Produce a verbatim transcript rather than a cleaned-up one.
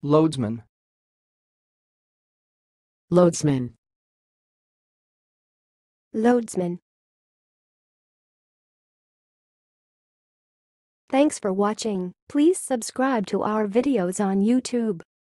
lodesmen, lodesmen, lodesmen. Thanks for watching. Please subscribe to our videos on YouTube.